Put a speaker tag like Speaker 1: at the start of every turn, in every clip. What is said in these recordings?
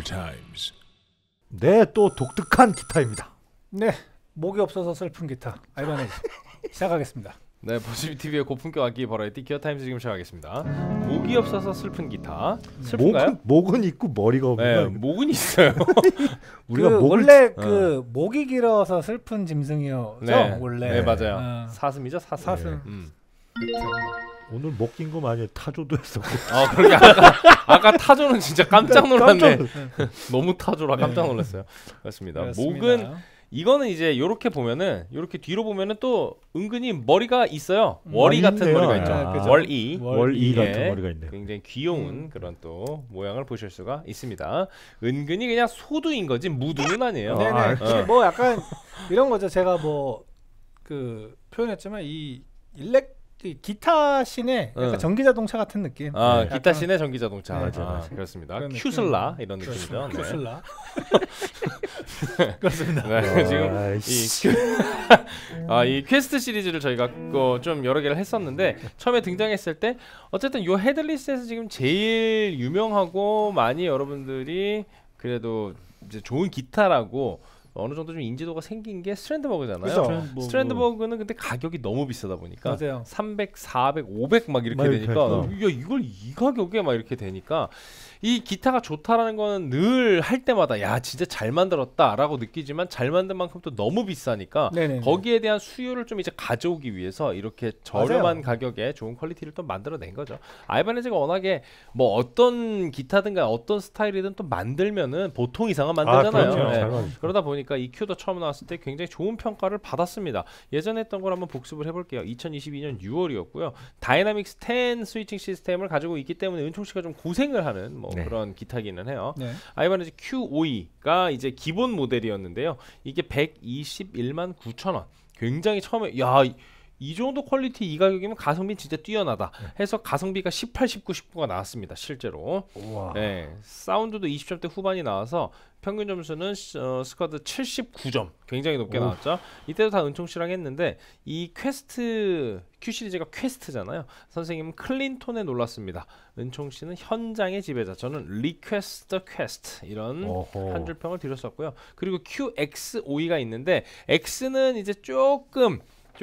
Speaker 1: Times.
Speaker 2: 네, 또 독특한 기타입니다.
Speaker 3: 네, 목이 없어서 슬픈 기타 알바네즈 시작하겠습니다.
Speaker 4: 네, 버시비 TV의 고품격 악기 버라이티 기어 타임즈 지금 시작하겠습니다. 목이 없어서 슬픈 기타. 슬픈가요?
Speaker 2: 목은 있고 머리가 없는
Speaker 4: 네,
Speaker 2: 거야.
Speaker 4: 목은 있어요.
Speaker 2: 우리가
Speaker 3: 그
Speaker 2: 목을
Speaker 3: 원래 그 목이 길어서 슬픈 짐승이었죠.
Speaker 4: 네,
Speaker 3: 원래.
Speaker 4: 네, 맞아요. 사슴이죠, 사슴.
Speaker 3: 사슴.
Speaker 2: 오늘 목 낀 거 많이 타조도 했었고.
Speaker 4: 아, 그러게 아까 타조는 진짜 깜짝 놀랐네. 너무 타조라 깜짝 놀랐어요. 그렇습니다. 목은 이거는 이제 요렇게 보면은 요렇게 뒤로 보면은 또 은근히 머리가 있어요. 월이 같은
Speaker 2: 있네요.
Speaker 4: 머리가 있죠.
Speaker 3: 그죠.
Speaker 2: 월이 같은
Speaker 4: 예,
Speaker 2: 머리가 있네요.
Speaker 4: 굉장히 귀여운 그런 또 모양을 보실 수가 있습니다. 은근히 그냥 소두인 거지 무두는 아니에요.
Speaker 3: 네네. 뭐 약간 이런 거죠. 제가 뭐 그 표현했지만 이 기타 신의 약간 전기 자동차 같은 느낌.
Speaker 4: 아,
Speaker 3: 네,
Speaker 4: 기타 신의 전기 자동차.
Speaker 3: 네,
Speaker 4: 맞아. 그렇습니다.
Speaker 3: 느낌.
Speaker 4: 큐슬라 이런 느낌이죠. 네.
Speaker 3: 큐슬라. 그렇습니다.
Speaker 4: 네, 지금 이 퀘스트 시리즈를 저희가 좀 여러 개를 했었는데 처음에 등장했을 때 어쨌든 요 헤드리스트에서 지금 제일 유명하고 많이 여러분들이 그래도 이제 좋은 기타라고 어느 정도 좀 인지도가 생긴 게 스트랜드버그잖아요. 스트랜드버그는 근데 가격이 너무 비싸다 보니까
Speaker 3: 맞아요.
Speaker 4: 300, 400, 500 막 이렇게 되니까 야, 이걸 이 가격에 막 이렇게 되니까 이 기타가 좋다라는 거는 늘 할 때마다 야 진짜 잘 만들었다라고 느끼지만 잘 만든 만큼 또 너무 비싸니까
Speaker 3: 네네네.
Speaker 4: 거기에 대한 수요를 좀 이제 가져오기 위해서 이렇게 저렴한 가격에 좋은 퀄리티를 또 만들어낸 거죠. 아이바네즈가 워낙에 뭐 어떤 기타든가 어떤 스타일이든 또 만들면은 보통 이상은 만들잖아요.
Speaker 2: 그렇죠.
Speaker 4: 네. 그러다 보니까 이 큐도 처음 나왔을 때 굉장히 좋은 평가를 받았습니다. 예전에 했던 걸 한번 복습을 해볼게요. 2022년 6월이었고요. 다이나믹스 10 스위칭 시스템을 가지고 있기 때문에 은총 씨가 좀 고생을 하는 뭐 그런 기타기는 해요.
Speaker 3: 네.
Speaker 4: 아이바네즈 Q52가 이제 기본 모델이었는데요. 이게 121만 9천 원. 굉장히 처음에 이 정도 퀄리티 이 가격이면 가성비 진짜 뛰어나다 해서 가성비가 18, 19, 19가 나왔습니다. 실제로. 네, 사운드도 20점대 후반이 나와서 평균 점수는 스쿼드 79점 굉장히 높게 나왔죠. 이때도 다 은총 씨랑 했는데 이 퀘스트 Q 시리즈가 퀘스트잖아요. 선생님은 클린톤에 놀랐습니다. 은총 씨는 현장의 지배자. 저는 리퀘스트 퀘스트 이런 한 줄 평을 드렸었고요. 그리고 QX52가 있는데 X는 이제 조금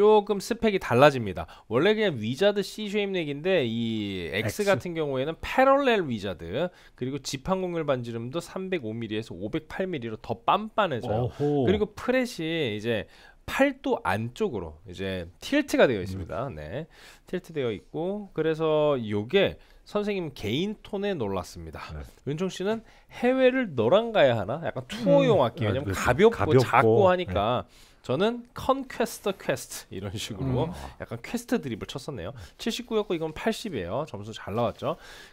Speaker 4: 스펙이 달라집니다. 원래 그냥 위자드 C 쉐입 넥인데 이 X 같은 경우에는 패럴렐 위자드 그리고 지판공률 반지름도 305mm에서 508mm로 더 빤빤해져요. 그리고 프렛이 이제 팔도 안쪽으로 이제 틸트가 되어 있습니다. 네, 틸트 되어 있고 그래서 요게 선생님 개인 톤에 놀랐습니다. 은총 씨는 해외를 너랑 가야 하나? 약간 투어용 악기 왜냐면 가볍고 작고 하니까. 저는 컨퀘스트 퀘스트 이런 식으로 약간 퀘스트 드립을 쳤었네요. 79였고 이건 80이에요. 점수 잘 나왔죠.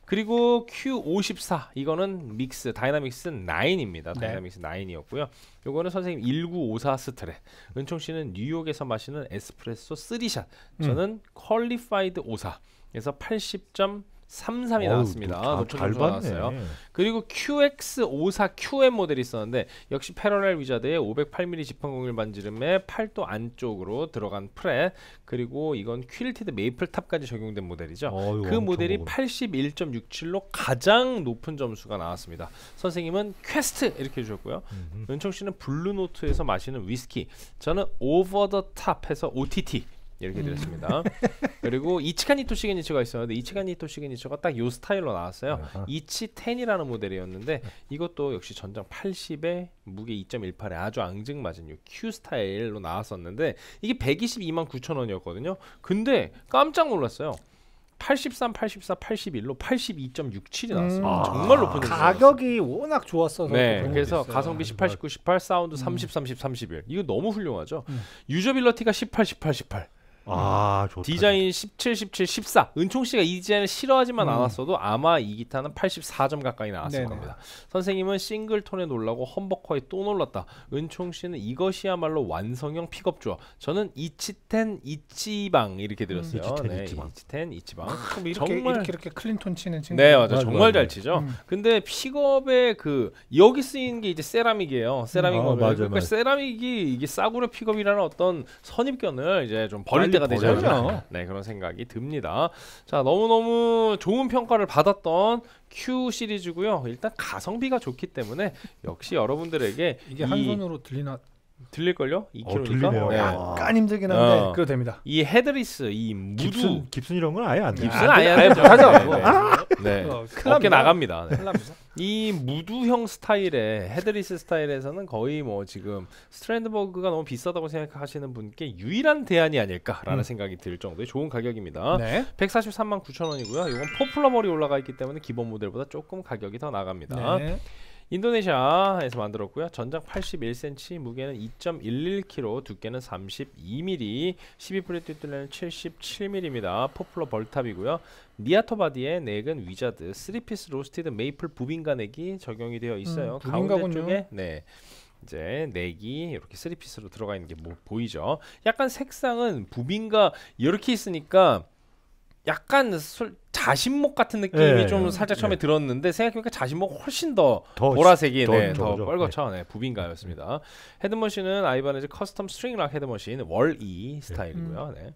Speaker 4: 그리고 Q54 이거는 믹스 다이나믹스 9입니다. 다이나믹스 9이었고요. 요거는 선생님 1954 스트랩. 은총 씨는 뉴욕에서 마시는 에스프레소 3샷. 저는 퀄리파이드 54. 그래서 80.33이 나왔습니다. 높은 점수가 나왔어요. 그리고 QX54QM 모델이 있었는데 역시 패러렐 위자드의 508mm 지판공률 반지름에 팔도 안쪽으로 들어간 프렛 그리고 이건 퀼티드 메이플탑까지 적용된 모델이죠. 그 모델이 81.67로 가장 높은 점수가 나왔습니다. 선생님은 퀘스트 이렇게 해주셨고요. 은총 씨는 블루노트에서 마시는 위스키. 저는 오버 더 탑해서 OTT 이렇게 드렸습니다. 그리고 이치카니토 시그니처가 있었는데 이치카니토 시그니처가 딱 요 스타일로 나왔어요. 이치 10이라는 모델이었는데 이것도 역시 전장 80에 무게 2.18에 아주 앙증맞은 요 Q 스타일로 나왔었는데 이게 122만 9천 원이었거든요. 근데 깜짝 놀랐어요. 83, 84, 81로 82.67이 나왔습니다. 정말 높은
Speaker 3: 가격이 워낙 좋았어서
Speaker 4: 네, 그래서 가성비 18, 19, 18, 사운드 30, 30, 31 이거 너무 훌륭하죠. 유저빌러티가 18, 18, 18
Speaker 2: 좋다.
Speaker 4: 디자인 17, 17, 14 은총 씨가 이 디자인을 싫어하지만 않았어도 아마 이 기타는 84점 가까이 나왔을 겁니다. 선생님은 싱글톤에 놀라고 험버커에 또 놀랐다. 은총 씨는 이것이야말로 완성형 픽업 주어. 저는 이치텐 이치방 이렇게 들었어요. 이치텐 이치방.
Speaker 3: 이렇게 클린톤 치는 친구.
Speaker 4: 네, 맞아. 정말 잘 치죠. 근데 픽업에 여기 쓰이는 게 이제 세라믹이에요. 세라믹 그러니까 세라믹이 이게 싸구려 픽업이라는 어떤 선입견을 이제 좀 버릴 때가 되지 않나.
Speaker 3: 버려요.
Speaker 4: 네, 그런 생각이 듭니다. 자, 너무너무 좋은 평가를 받았던 Q 시리즈고요. 일단 가성비가 좋기 때문에 역시 여러분들에게
Speaker 3: 이게 한 손으로 들리나?
Speaker 4: 들릴걸요? 2kg니까.
Speaker 2: 들리네요.
Speaker 4: 네.
Speaker 3: 약간 힘들긴 한데
Speaker 4: 어.
Speaker 3: 그래도 됩니다.
Speaker 4: 이 헤드리스, 이 무드
Speaker 2: 깁슨 이런 건 아예 안 돼.
Speaker 4: 깁스는 아예 안
Speaker 3: 아예
Speaker 4: 되죠.
Speaker 3: 못하죠.
Speaker 4: 네. 네.
Speaker 3: 큰일
Speaker 4: 어깨
Speaker 3: 납니다.
Speaker 4: 나갑니다. 네.
Speaker 3: 큰일 납니다.
Speaker 4: 이 무드형 스타일의 헤드리스 스타일에서는 거의 뭐 지금 스트랜드버그가 너무 비싸다고 생각하시는 분께 유일한 대안이 아닐까라는 생각이 들 정도의 좋은 가격입니다.
Speaker 3: 네.
Speaker 4: 143만 9천 원이고요. 이건 포플러 머리 올라가 있기 때문에 기본 모델보다 조금 가격이 더 나갑니다.
Speaker 3: 네.
Speaker 4: 인도네시아에서 만들었고요. 전장 81cm, 무게는 2.11kg, 두께는 32mm, 12프레 뒷둘레는 77mm입니다. 포플러 벌탑이고요. 미아토 바디에 넥은 위자드, 3피스 로스티드 메이플 부빈가 넥이 적용이 되어 있어요. 가운데
Speaker 3: 부빈가군요.
Speaker 4: 쪽에 네. 이제 넥이 이렇게 3피스로 들어가 있는 게 보이죠. 약간 색상은 부빈가 이렇게 있으니까 약간 자신목 같은 느낌이
Speaker 2: 네,
Speaker 4: 좀
Speaker 2: 네,
Speaker 4: 살짝 처음에
Speaker 2: 네.
Speaker 4: 들었는데 생각해보니까 자신목 훨씬 더
Speaker 2: 더
Speaker 4: 보라색이
Speaker 2: 더
Speaker 4: 더
Speaker 2: 저거죠.
Speaker 4: 빨갛죠. 네, 부빈가였습니다. 헤드머신은 아이바네즈 커스텀 스트링락 헤드머신 월2 스타일이고요. 네.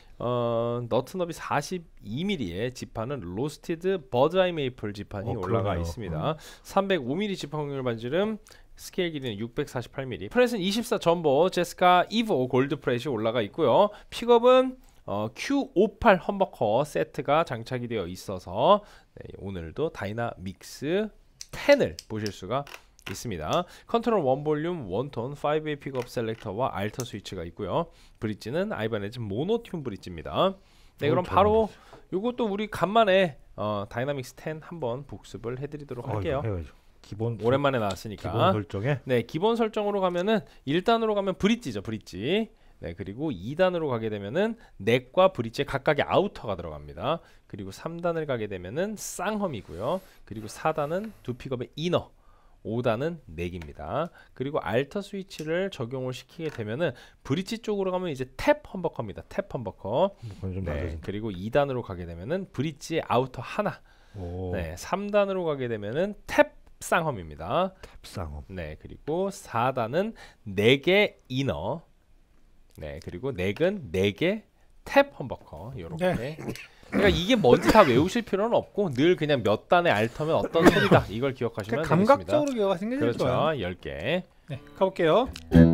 Speaker 4: 너트너비 42mm의 지판은 로스티드 버드아이 메이플 지판이 올라가
Speaker 2: 그러네요.
Speaker 4: 있습니다. 305mm 지판 확률 반지름, 스케일 길이는 648mm. 프렛은 24 전보 제스카 이보 골드 프렛이 올라가 있고요. 픽업은 Q58 험버커 세트가 장착이 되어 있어서 네, 오늘도 다이나믹스 10을 보실 수가 있습니다. 컨트롤 1 볼륨 1톤 5웨이 픽업 셀렉터와 알터 스위치가 있고요. 브릿지는 아이바네즈 모노튠 브릿지입니다. 네, 그럼 바로 요것도 우리 간만에 다이나믹스 10 한번 복습을 해드리도록 할게요.
Speaker 2: 해야죠. 기본
Speaker 4: 오랜만에 나왔으니까.
Speaker 2: 기본 설정에
Speaker 4: 네, 기본 설정으로 가면은 1단으로 가면 브릿지죠, 브릿지. 네, 그리고 2단으로 가게 되면은 넥과 브릿지에 각각의 아우터가 들어갑니다. 그리고 3단을 가게 되면은 쌍험이고요. 그리고 4단은 두 픽업의 이너, 5단은 넥입니다. 그리고 알터 스위치를 적용을 시키게 되면은 브릿지 쪽으로 가면 이제 탭 험버커입니다. 탭 험버커.
Speaker 2: 그건 좀
Speaker 4: 네,
Speaker 2: 낮아진.
Speaker 4: 그리고 2단으로 가게 되면은 브릿지 아우터 하나.
Speaker 2: 오,
Speaker 4: 네, 3단으로 가게 되면은 탭 쌍험입니다.
Speaker 2: 탭상업.
Speaker 4: 네, 그리고 4단은 4개 이너. 네, 그리고 넥은 4개 탭 험버커 요렇게.
Speaker 3: 네.
Speaker 4: 그러니까 이게 뭔지 다 외우실 필요는 없고 늘 그냥 몇 단의 알터면 어떤 소리다 이걸 기억하시면 되겠습니다.
Speaker 3: 감각적으로 기억하시는 게 제일
Speaker 4: 그렇죠.
Speaker 3: 좋아요.
Speaker 4: 10개.
Speaker 3: 네, 가볼게요.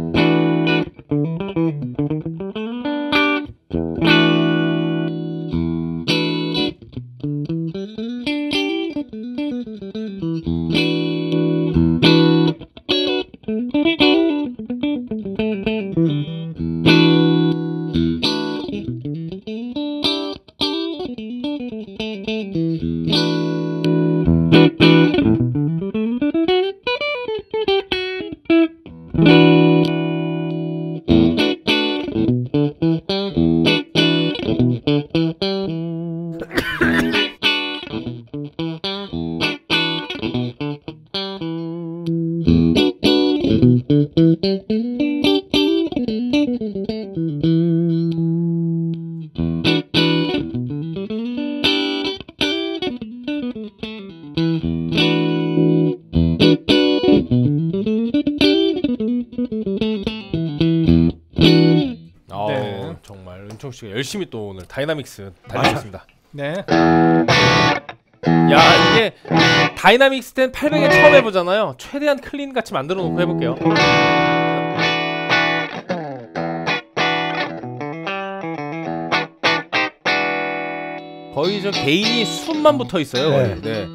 Speaker 3: 네.
Speaker 4: 정말 은총 씨가 열심히 또 오늘 다이나믹스 달리셨습니다.
Speaker 3: 네.
Speaker 4: 야, 이게 다이나믹스 10 800에 처음 해보잖아요. 최대한 클린 같이 만들어 놓고 해볼게요. 거의 저 개인이 숨만 붙어 있어요. 거의. 네.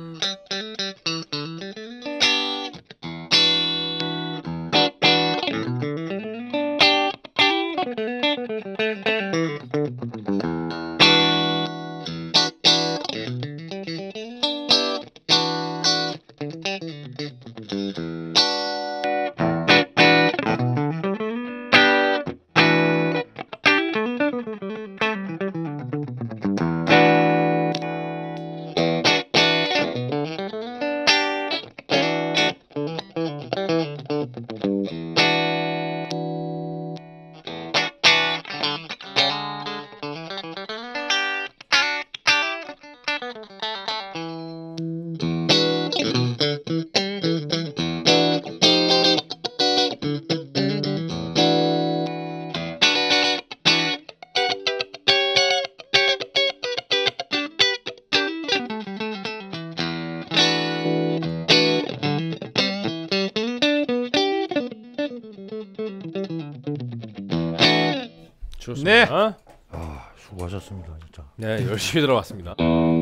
Speaker 4: 좋습니다.
Speaker 2: 아, 수고하셨습니다, 진짜.
Speaker 4: 네, 열심히 들어갔습니다.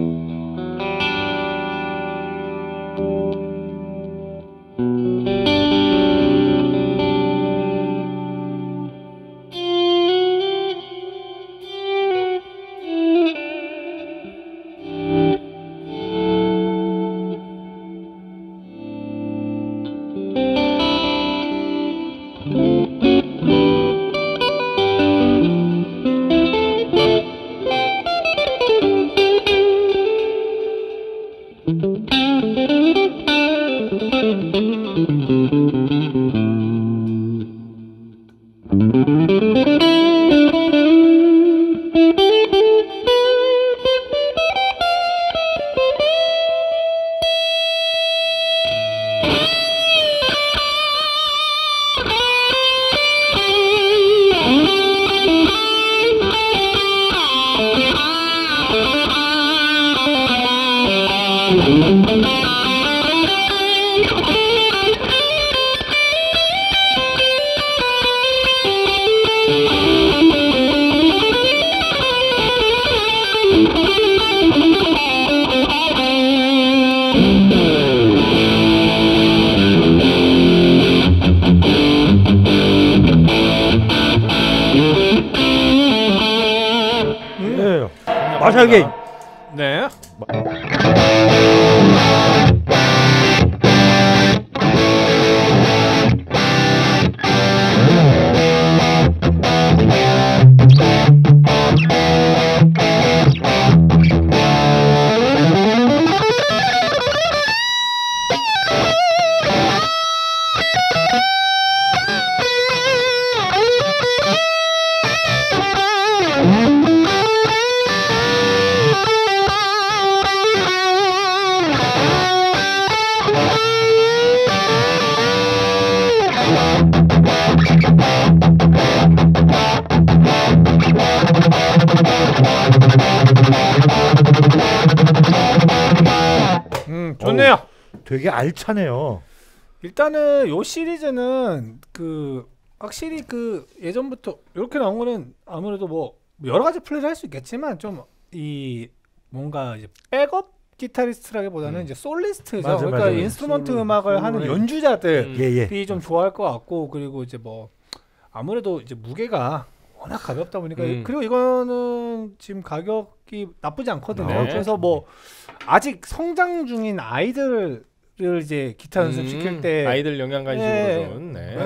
Speaker 2: 네, 마샬게임.
Speaker 3: 네. 좋네요.
Speaker 2: 되게 알차네요.
Speaker 3: 일단은 요 시리즈는 그 확실히 그 예전부터 이렇게 나온 거는 아무래도 뭐 여러 가지 플레이를 할 수 있겠지만 좀 이 뭔가 이제 백업 기타리스트라기보다는 이제 솔리스트죠.
Speaker 2: 맞아,
Speaker 3: 그러니까
Speaker 2: 맞아.
Speaker 3: 인스트루먼트
Speaker 2: 솔로,
Speaker 3: 음악을 하는 연주자들이
Speaker 2: 예.
Speaker 3: 좀 좋아할 것 같고, 그리고 이제 뭐 아무래도 이제 무게가 워낙 가볍다 보니까 그리고 이거는 지금 가격이 나쁘지 않거든요.
Speaker 4: 네.
Speaker 3: 그래서 뭐 아직 성장 중인 아이들을 이제 기타 연습 시킬 때
Speaker 4: 아이들 영양간식으로 좀 네.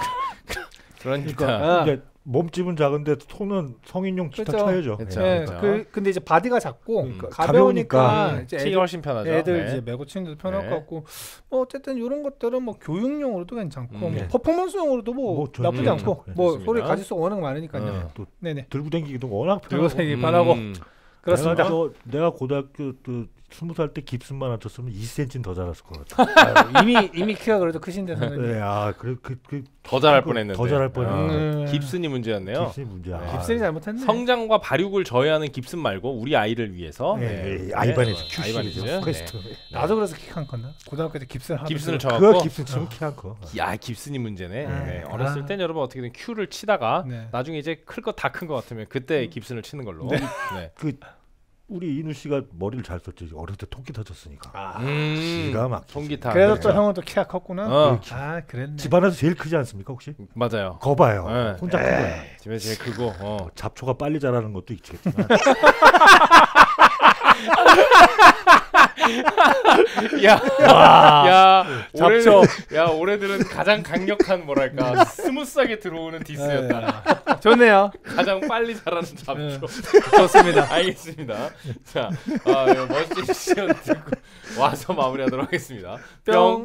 Speaker 4: 그러니까
Speaker 2: 근데 몸집은 작은데 손은 성인용 기타
Speaker 3: 그렇죠.
Speaker 2: 쳐야죠.
Speaker 4: 그렇죠.
Speaker 3: 네,
Speaker 4: 그렇죠.
Speaker 3: 근데 이제 바디가 작고
Speaker 2: 그러니까
Speaker 3: 가벼우니까
Speaker 2: 가벼우니까
Speaker 3: 이제
Speaker 4: 치기 훨씬 편하죠.
Speaker 3: 애들
Speaker 4: 네.
Speaker 3: 이제 메고 치는데도 편할
Speaker 4: 네.
Speaker 3: 것 같고, 뭐 어쨌든 이런 것들은 뭐 교육용으로도 괜찮고 뭐
Speaker 2: 네.
Speaker 3: 퍼포먼스용으로도 뭐 나쁘지 않고 뭐
Speaker 4: 좋습니다.
Speaker 3: 소리 가지수가 워낙 많으니까요.
Speaker 2: 또
Speaker 3: 네네.
Speaker 2: 들고 다니기도 워낙
Speaker 3: 들고
Speaker 2: 편하고.
Speaker 3: 다니기 편하고 그렇습니다.
Speaker 2: 내가 고등학교 20살 때 깁스만 안 쳤으면 2cm 더 자랐을 것 같아.
Speaker 3: 이미 키가 그래도 크신데 선생님.
Speaker 2: 네, 그
Speaker 4: 더 잘할 뻔했는데.
Speaker 2: 더 잘할 뻔했는데.
Speaker 4: 깁슨이 문제였네요.
Speaker 2: 깁슨이 문제야.
Speaker 4: 네.
Speaker 3: 깁슨이 잘못했네.
Speaker 4: 성장과 발육을 저해하는 깁슨 말고 우리 아이를 위해서
Speaker 2: 네, 아이바네즈 Q
Speaker 4: 아이바네즈.
Speaker 2: 시리즈 퀘스트.
Speaker 3: 나도 그래서 키 큰 컸나? 고등학교 때 깁슨 하면서
Speaker 4: 깁슨을
Speaker 2: 그거
Speaker 4: 쳐갖고
Speaker 2: 깁슨 치면 키 안 커.
Speaker 4: 깁슨이 문제네.
Speaker 3: 아,
Speaker 4: 네. 어렸을 땐 여러분 어떻게든 Q를 치다가
Speaker 3: 네.
Speaker 4: 나중에 이제 클 거 다 큰 거 같으면 그때 깁슨을 치는 걸로. 네.
Speaker 2: 우리 이누 씨가 머리를 잘 썼지. 어릴 때 통기타 쳤으니까. 기가 막히지.
Speaker 4: 통기타.
Speaker 3: 그래서
Speaker 4: 그렇죠.
Speaker 3: 또 형은 또 키가 컸구나.
Speaker 4: 어.
Speaker 3: 아 그랬네.
Speaker 2: 집안에서 제일 크지 않습니까 혹시?
Speaker 4: 맞아요.
Speaker 2: 거 봐요.
Speaker 4: 네.
Speaker 2: 혼자 큰 거야.
Speaker 4: 집에 제일 크고.
Speaker 2: 잡초가 빨리 자라는 것도 있겠지만.
Speaker 4: 올해들은 가장 강력한 뭐랄까 스무스하게 들어오는 디스였다.
Speaker 3: 좋네요.
Speaker 4: 가장 빨리 자라는 잡초.
Speaker 3: 좋습니다.
Speaker 4: 알겠습니다. 자, 멋진 시연 듣고 와서 마무리하도록 하겠습니다. 뿅.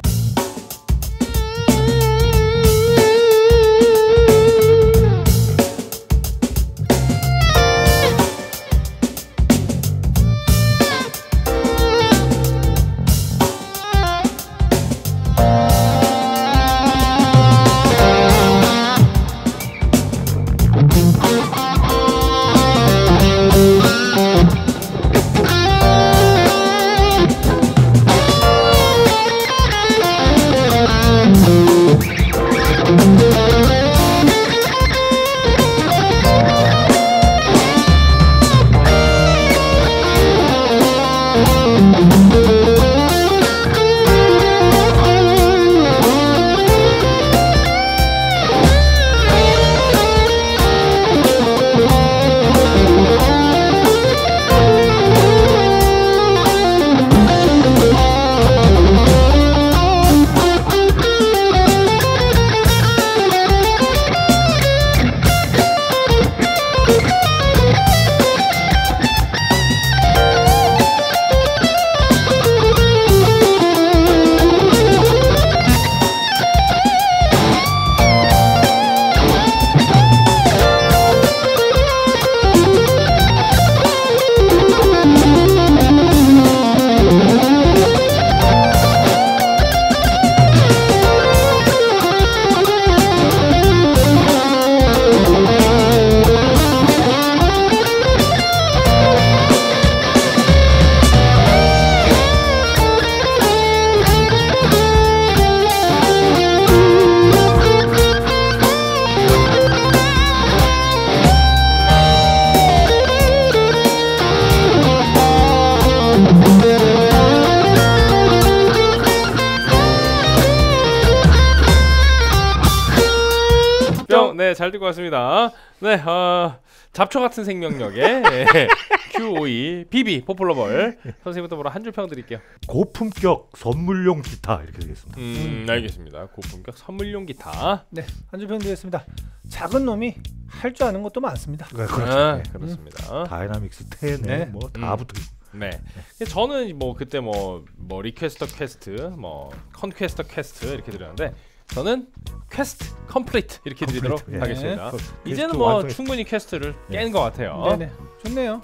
Speaker 4: 네, 잘 듣고 왔습니다. 네, 잡초 같은 생명력의 Q52 BB 포플러벌 선생님부터 뭐라 한 줄 평 드릴게요.
Speaker 2: 고품격 선물용 기타 이렇게 되겠습니다.
Speaker 4: 알겠습니다. 고품격 선물용 기타.
Speaker 3: 네, 한 줄 평 드리겠습니다. 작은 놈이 할 줄 아는 것도 많습니다.
Speaker 2: 그렇죠. 네.
Speaker 4: 그렇습니다.
Speaker 2: 다이나믹스 10에
Speaker 3: 네.
Speaker 2: 뭐다 붙어 있고.
Speaker 4: 네. 저는 뭐 그때 뭐 리퀘스터 퀘스트, 뭐 컨퀘스터 퀘스트 이렇게 드렸는데 저는 퀘스트 컴플리트 이렇게 드리도록
Speaker 2: 예.
Speaker 4: 하겠습니다.
Speaker 2: 네.
Speaker 4: 이제는 뭐
Speaker 2: 완성했...
Speaker 4: 충분히 퀘스트를
Speaker 2: 네.
Speaker 4: 깬 것 같아요.
Speaker 3: 네네, 좋네요.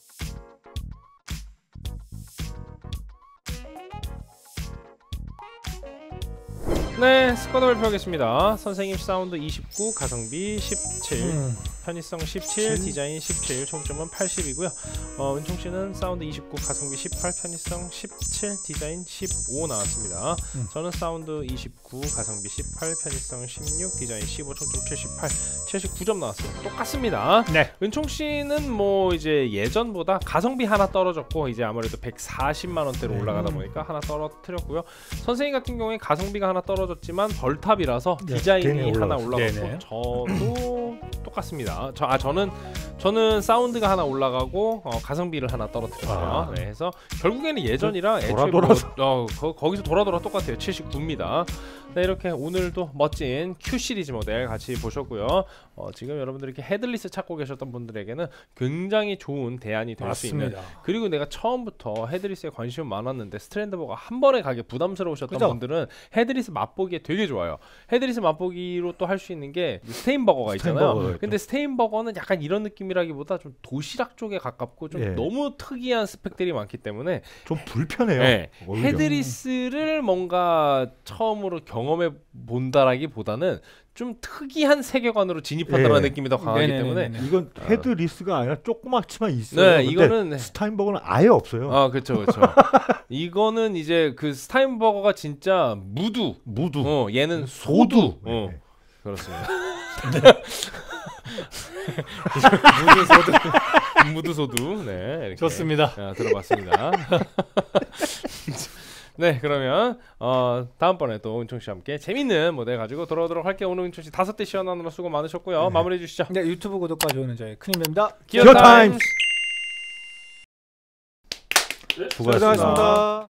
Speaker 4: 네, 스쿼드 발표하겠습니다. 선생님 사운드 29, 가성비 17, 편의성 17, 디자인 17, 총점은 80이고요. 은총 씨는 사운드 29, 가성비 18, 편의성 17, 디자인 15 나왔습니다. 저는 사운드 29, 가성비 18, 편의성 16, 디자인 15, 총점 78, 79점 나왔어요. 똑같습니다.
Speaker 3: 네.
Speaker 4: 은총 씨는 뭐 이제 예전보다 가성비 하나 떨어졌고 이제 아무래도 140만 원대로 올라가다 보니까 하나 떨어뜨렸고요. 선생님 같은 경우에 가성비가 하나 떨어졌지만 벌탑이라서 디자인이 하나 올라갔고
Speaker 3: 네네.
Speaker 4: 저도 똑같습니다. 저는 사운드가 하나 올라가고 가성비를 하나 떨어뜨렸어요. 네, 해서 결국에는 예전이랑 애초에 거기서 돌아 똑같아요. 79입니다. 네, 이렇게 오늘도 멋진 Q 시리즈 모델 같이 보셨고요. 지금 여러분들이 이렇게 헤드리스 찾고 계셨던 분들에게는 굉장히 좋은 대안이 될 수 있는, 그리고 내가 처음부터 헤드리스에 관심이 많았는데 스트랜드버가 한 번에 가기 부담스러우셨던
Speaker 3: 그죠?
Speaker 4: 분들은 헤드리스 맛보기에 되게 좋아요. 헤드리스 맛보기로 또 할 수 있는 게 스테인버거가 있잖아요. 근데 스테인버거는 약간 이런 느낌이라기보다 좀 도시락 쪽에 가깝고 좀 너무 특이한 스펙들이 많기 때문에
Speaker 2: 좀 불편해요.
Speaker 4: 네, 헤드리스를 뭔가 처음으로 경험해 본다라기보다는 좀 특이한 세계관으로 진입한다는 느낌이 더 강하기 때문에
Speaker 2: 이건 헤드리스가 아니라 조그맣지만 있어요.
Speaker 4: 네, 이거는
Speaker 2: 스타인버거는 아예 없어요.
Speaker 4: 그렇죠. 이거는 이제 그 스타인버거가 진짜 무두. 얘는 소두. 그렇습니다. 무두소두. 네, 이렇게
Speaker 3: 좋습니다.
Speaker 4: 들어봤습니다. 네, 그러면 다음번에 또 은총 씨와 함께 재밌는 모델 가지고 돌아오도록 할게요. 오늘 은총 씨 5대 시연하느라 수고 많으셨고요. 마무리해 주시죠.
Speaker 3: 네, 유튜브 구독과 좋아요는 저희 큰 힘이 됩니다.
Speaker 2: 기어타임스.
Speaker 3: 수고하셨습니다.